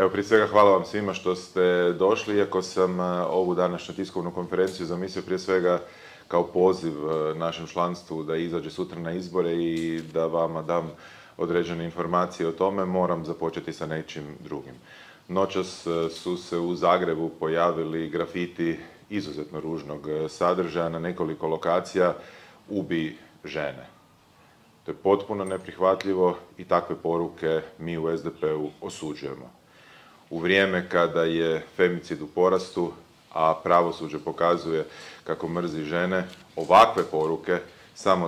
Evo, prije svega hvala vam svima što ste došli, iako sam ovu današnju tiskovnu konferenciju zamislio prije svega kao poziv našem članstvu da izađe sutra na izbore i da vama dam određene informacije o tome, moram započeti sa nečim drugim. Noćas su se u Zagrebu pojavili grafiti izuzetno ružnog sadržaja na nekoliko lokacija "Ubij žene". To je potpuno neprihvatljivo i takve poruke mi u SDP-u osuđujemo. U vrijeme kada je femicid u porastu, a pravosuđe pokazuje kako mrzi žene, ovakve poruke samo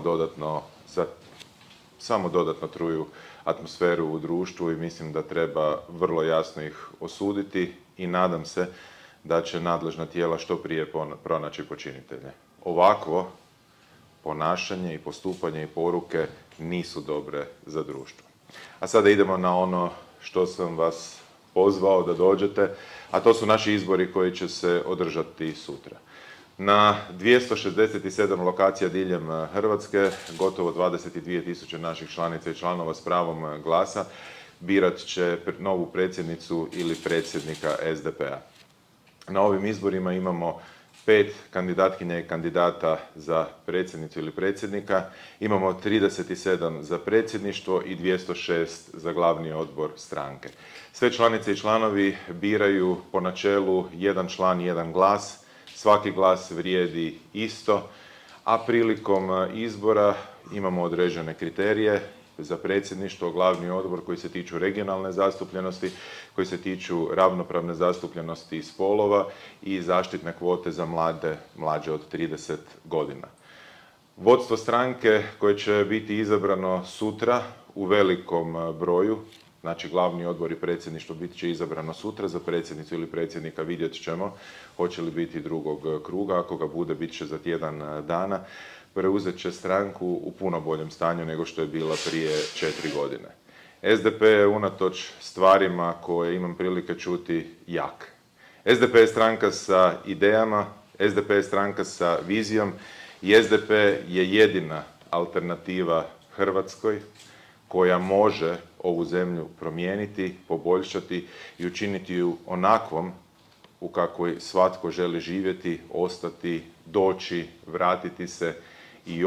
dodatno truju atmosferu u društvu i mislim da treba vrlo jasno ih osuditi i nadam se da će nadležna tijela što prije pronaći počinitelje. Ovakvo ponašanje i postupanje i poruke nisu dobre za društvo. A sada idemo na ono što sam vas pozvao da dođete, a to su naši izbori koji će se održati sutra. Na 267 lokacija diljem Hrvatske, gotovo 22.000 naših članica i članova s pravom glasa birat će novu predsjednicu ili predsjednika SDP-a. Na ovim izborima imamo 5 kandidatkinja i kandidata za predsjednicu ili predsjednika, imamo 37 za predsjedništvo i 206 za glavni odbor stranke. Sve članice i članovi biraju po načelu jedan član, jedan glas, svaki glas vrijedi isto, a prilikom izbora imamo određene kriterije za predsjedništvo, glavni odbor koji se tiču regionalne zastupljenosti, koji se tiču ravnopravne zastupljenosti spolova i zaštitne kvote za mlađe od 30 godina. Vodstvo stranke koje će biti izabrano sutra u velikom broju, znači glavni odbor i predsjedništvo bit će izabrano sutra, za predsjednicu ili predsjednika vidjet ćemo hoće li biti drugog kruga, ako ga bude bit će za tjedan dana, preuzet će stranku u puno boljem stanju nego što je bila prije 4 godine. SDP je unatoč stvarima koje imam prilike čuti jak. SDP je stranka sa idejama, SDP je stranka sa vizijom i SDP je jedina alternativa Hrvatskoj koja može ovu zemlju promijeniti, poboljšati i učiniti ju onakvom u kakvoj svatko želi živjeti, ostati, doći, vratiti se i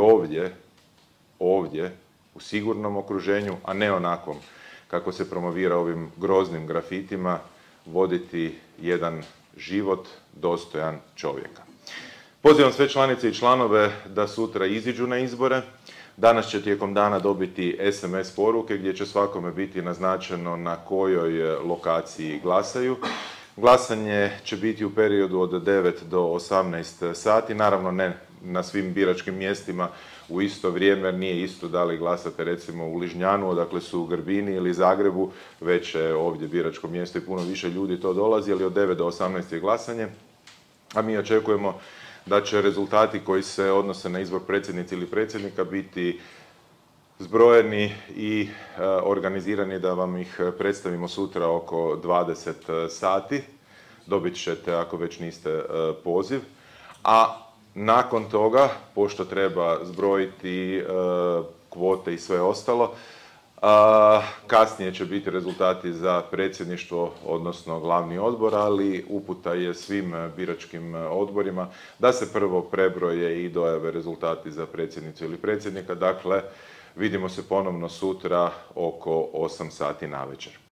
ovdje, u sigurnom okruženju, a ne onakvom kako se promovira ovim groznim grafitima, voditi jedan život dostojan čovjeka. Pozivam sve članice i članove da sutra iziđu na izbore. Danas će tijekom dana dobiti SMS poruke gdje će svakome biti naznačeno na kojoj lokaciji glasaju. Glasanje će biti u periodu od 9 do 18 sati, naravno ne na svim biračkim mjestima u isto vrijeme, jer nije isto da li glasate recimo u Ližnjanu, odakle su u Grbini ili Zagrebu, već je ovdje biračko mjesto i puno više ljudi to dolazi, ali od 9 do 18 je glasanje, a mi očekujemo da će rezultati koji se odnose na izbor predsjednice ili predsjednika biti zbrojeni i organizirani da vam ih predstavimo sutra oko 20 sati. Dobit ćete, ako već niste, poziv. A nakon toga, pošto treba zbrojiti kvote i sve ostalo, kasnije će biti rezultati za predsjedništvo, odnosno glavni odbor, ali uputa je svim biračkim odborima da se prvo prebroje i dojave rezultati za predsjednicu ili predsjednika. Dakle, vidimo se ponovno sutra oko 8 sati navečer.